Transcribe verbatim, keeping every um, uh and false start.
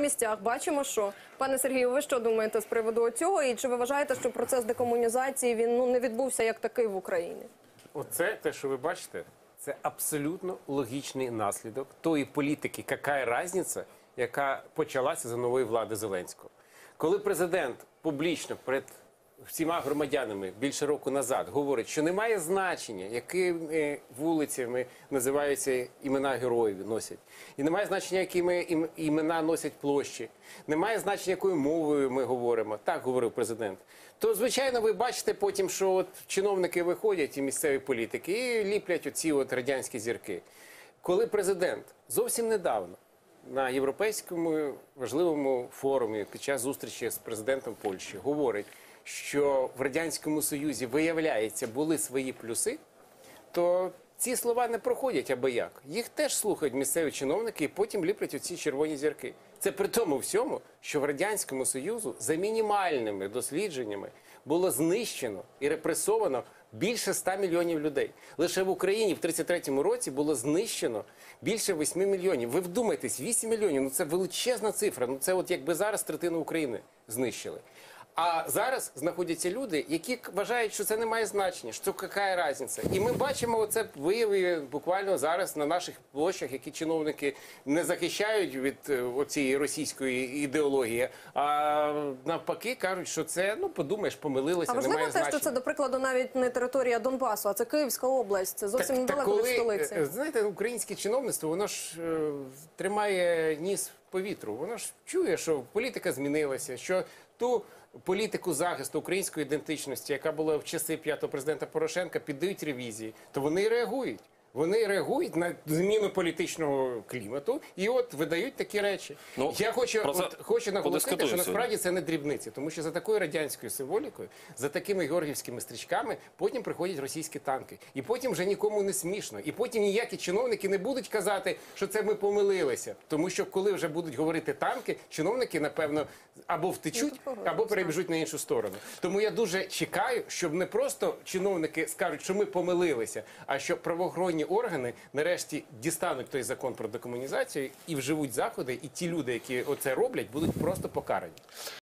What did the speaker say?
місцях бачимо, що пане Сергію, ви що думаєте з приводу цього? І чи ви вважаєте, що процес декомунізації він ну не відбувся як такий в Україні? Оце те, що ви бачите, це абсолютно логічний наслідок тої політики, яка різниця, яка почалася за нової влади Зеленського. Коли президент публічно перед всіма громадянами більше року назад говорить, що немає значення, якими вулицями називаються імена героїв носять, і немає значення, якими імена носять площі, немає значення, якою мовою ми говоримо, так говорив президент, то, звичайно, ви бачите потім, що от чиновники виходять і місцеві політики і ліплять оці от радянські зірки. Коли президент зовсім недавно на європейському важливому форумі під час зустрічі з президентом Польщі говорить, що в Радянському Союзі, виявляється, були свої плюси, то ці слова не проходять аби як. Їх теж слухають місцеві чиновники і потім ліплять оці червоні зірки. Це при тому всьому, що в Радянському Союзу за мінімальними дослідженнями було знищено і репресовано більше ста мільйонів людей. Лише в Україні в тридцять третьому році було знищено більше восьми мільйонів. Ви вдумайтесь, вісім мільйонів, ну це величезна цифра, ну це от якби зараз третину України знищили. А зараз знаходяться люди, які вважають, що це не має значення, що яка різниця. І ми бачимо оце вияви буквально зараз на наших площах, які чиновники не захищають від цієї російської ідеології, а навпаки кажуть, що це, ну подумаєш, помилилися, немає значення. А важливо те, що це, до прикладу, навіть не територія Донбасу, а це Київська область, це зовсім недалеко від столиці. Знаєте, українське чиновництво, воно ж е, тримає ніс в повітру, воно ж чує, що політика змінилася, що ту політику захисту української ідентичності, яка була в часи п'ятого президента Порошенка, піддають ревізії, то вони і реагують. Вони реагують на зміну політичного клімату і от видають такі речі. Ну, я хочу, от, хочу наголосити, що насправді це не дрібниці, тому що за такою радянською символікою, за такими георгіївськими стрічками потім приходять російські танки. І потім вже нікому не смішно. І потім ніякі чиновники не будуть казати, що це ми помилилися. Тому що коли вже будуть говорити танки, чиновники, напевно, або втечуть, або перебіжуть на іншу сторону. Тому я дуже чекаю, щоб не просто чиновники скажуть, що ми помилилися, а що правоохоронні органи нарешті дістануть той закон про декомунізацію і вживуть заходи, і ті люди, які оце роблять, будуть просто покарані.